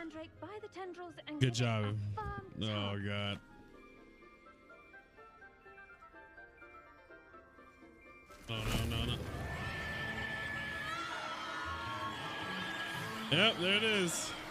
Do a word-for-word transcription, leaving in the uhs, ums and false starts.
mandrake by the tendrils and Good give it job. a firm Oh tug. god. Oh no no no. Yep, there it is.